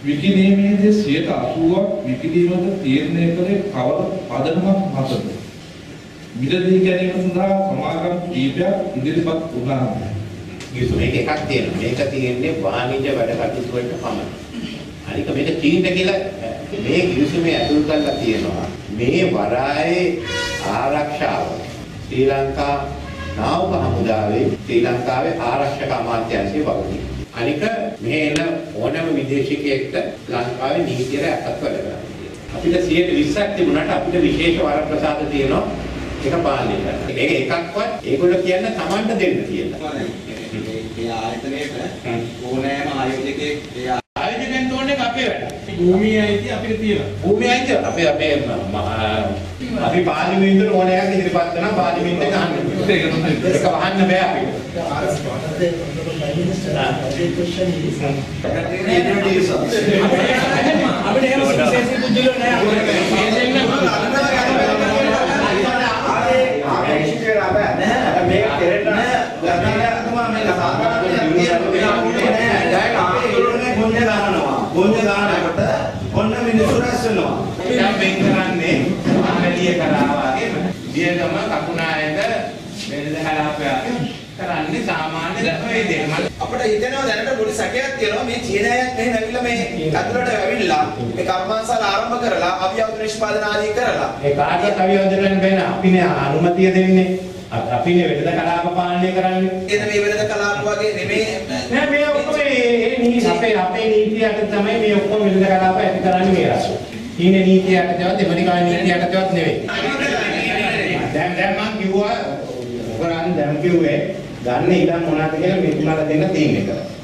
විකිණීමේදී 80%ක් විකිණීමට තීරණය කළේ කවර පදනමක් මතද? මිලදී ගැනීම සඳහා සමාගම් කීපයක් ඉදිරිපත් වුණා. මේක එකක් තියෙනවා. මේක තියෙන්නේ වාණිජ්‍ය වැඩ කටයුතු වලට පමණයි. අනික මේක චීන කියලා මේ කිවිසුමේ ඇතුල් කරලා තියෙනවා. මේ වරායේ ආරක්ෂාව ශ්‍රී ලංකා නාවික හමුදාවේ ශ්‍රී ලංකාවේ ආරක්ෂක අමාත්‍යාංශයේ වගකීම. අනික මේ එන ඕනෑම විදේශිකයෙක්ට ලංකාවේ නීතියට යටත් වැඩ කරන්න. අපිට 120ක් තිබුණාට අපිට විශේෂ වරප්‍රසාද තියෙනවා. ඒක පාලනය කරන්න. ඒක එකක්වත් ඒගොල්ලෝ කියන්නේ Tamanට දෙන්න කියලා. ඒ ආයතනයේට ඕනෑම ආයෝජකයෙක් ඒ ආයෝජකයන් තෝරන්නේ අපේ වැඩ. භූමිය අයිති අපිට තියෙනවා. භූමිය අයිති අපි පාර්ලිමේන්තුවට ඕනෑම ඉදිරිපත් කරනවා පාර්ලිමේන්තුවට අහන්න. ඒක වහන්න බෑ අපිට. අපිට එහෙම විශේෂ පුජ්‍යලෝ නෑ. මේක කෙරෙන්න ගතනතුමා මේක සාකච්ඡාවක් තියෙනවා දැන් ආන්දෝලනේ ගොන්න ගන්නකොට ඔන්න මිනිස්සු රැස් වෙනවා දැන් වෙන් කරන්නේ ආගලිය කරා වගේම දියගම කකුණායක වෙනද හලාපයක් කරන්නේ සාමාන්‍ය ළමයි දෙන්න අපිට හිතෙනවා දැනට පොඩි සැකයක් තියෙනවා මේ චීනයන් මෙහෙම ඇවිල්ලා මේ අතුලට ඇවිල්ලා මේ කර්මාන්තශාලා ආරම්භ කරලා අවියවුද නිෂ්පාදන ආදී කරලා ඒ කාටවත් අවියෝජනයෙන් බැන අපිනේ අනුමැතිය දෙන්නේ අපිනේ වෙනද කලාප පාලනය කරන්නේ එතන මේ වෙනද කලාප වගේ නෙමෙයි නෑ මේ ඔක්කොම ඒ නීති අපේ නීතියට තමයි මේ ඔක්කොම වෙනද කලාප ඇති කරන්නේ මේ රසු. ඊනේ නීතියටවත් එමරිකානු නීතියටවත් නෙවෙයි. දැන් මම කිව්වා ඔයගොල්ලන් දැන් කිව්වේ ගන්න ඉඩම් මොනවද කියලා මේ තුනට දෙන්න තීරණය කරා.